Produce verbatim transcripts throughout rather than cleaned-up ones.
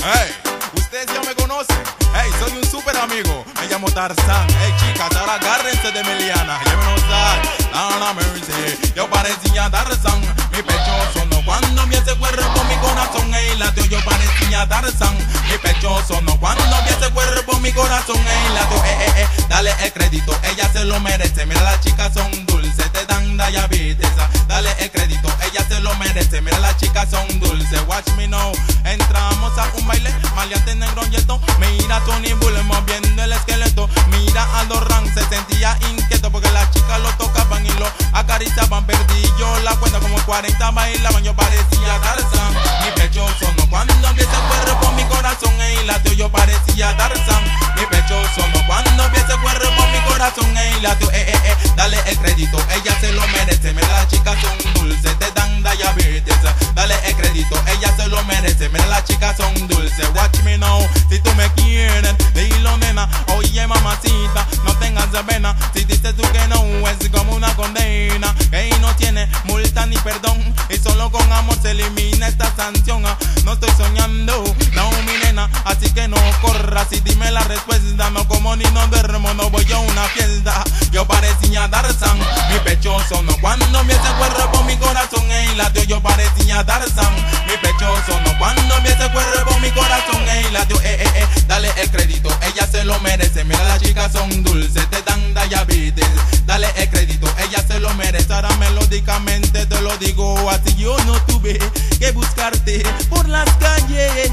Hey, ustedes ya me conocen. Hey, soy un super amigo. Me llamo Tarzán. Hey, chicas, ahora agárrense de mi liana. Ya me lo saben. La mercy. Yo parecía Tarzán. Mi pecho sonó cuando vi ese cuerpo, mi corazón. Hey, latió. Yo parecía Tarzán. Mi pecho sonó cuando vi ese cuerpo, mi corazón. Hey, latió. Eh, eh, eh. Dale el crédito, ella se lo merece. Mira, las chicas son dulces, te dan diabetes. Dale el crédito, ella se lo merece. Mira, las chicas son dulces. Watch me now. Entramos a un baile, maleante negro y esto. Mira Tony Bull moviendo el esqueleto. Mira Aldo Ran, se sentía inquieto porque las chicas lo tocaban y lo acariciaban. Perdí yo la cuenta, como cuarenta bailaban. Yo parecía Tarzán. Mi pecho sonó cuando vi ese cuerpo, mi corazón y latió. Yo parecía Tarzán. Mi pecho sonó cuando vi ese cuerpo, mi corazón y latió. Eh, eh, eh. Dale el crédito, ella se lo merece. Mira, las chicas son dulces, te dan diabetes. Dale el crédito, ella se lo merece. Mira, las chicas son dulces. Watch me now. Si tú me quieres, dilo nena. Oye mamacita, no tengas pena. Si dices tú que no, es como una condena. Que no tiene multa ni perdón. Y solo con amor se elimina esta sanción. No estoy soñando, no mi nena. Así que no corras y dime la respuesta. No como ni no duermo, no voy a una fiesta. Yo parecía Tarzán. Mi pecho sonó cuando vi ese cuerpo, mi corazón y latió. Yo parecía Tarzán. Mi pecho sonó cuando vi ese cuerpo, mi corazón y latió. Eh, eh, eh. Dale el crédito, ella se lo merece. Mira, las chicas son dulces, te dan diabetes. Dale el crédito, ella se lo merece. Ahora melódicamente te lo digo así. Yo no tuve que buscarte por las calles.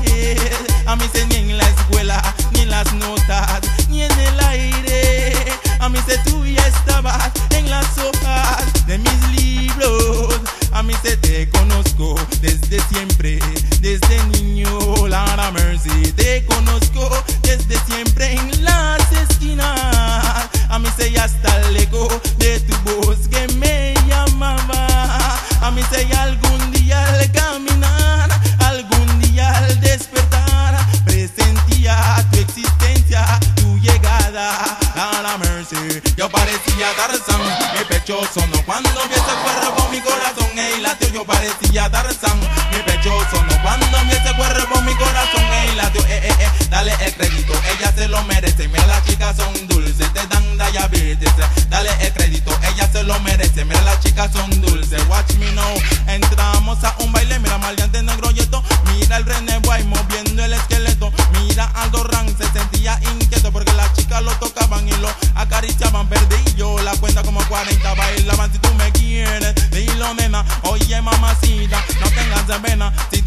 A mí sé ni en la escuela, ni en las notas, ni en el aire. A mí sé tú ya estabas en las hojas de mis libros. A mí sé te conozco desde siempre, desde niño. Lara Mercy, te conozco desde siempre en las esquinas. A mí sé ya hasta el eco de tu voz que me llamaba. A mí sé ya algún día al caminar, algún día al despertar, presentía tu existencia, tu llegada. Lara Mercy, yo parecía Tarzán. Mi pecho sonó cuando vi ese cuerpo, mi corazón y latió. Yo parecía Tarzán. Mi pecho sonó cuando vi ese cuerpo, mi corazón y latió. Eh, eh, eh. Dale el crédito, ella se lo merece. Mira, las chicas son dulces, te dan diabetes. Dale el crédito, ella se lo merece. Mira, las chicas son dulces. Watch me now. Entramos a un baile, mira maleante negro y esto. Mira el René Boy moviendo el esqueleto. Mira Aldo Ran, se sentía inquieto porque las chicas lo tocaban y lo acariciaban. Perdí yo la cuenta, como cuarenta bailaban. Si tú me quieres, dilo nena. Oye mamacita, no tengas pena. Si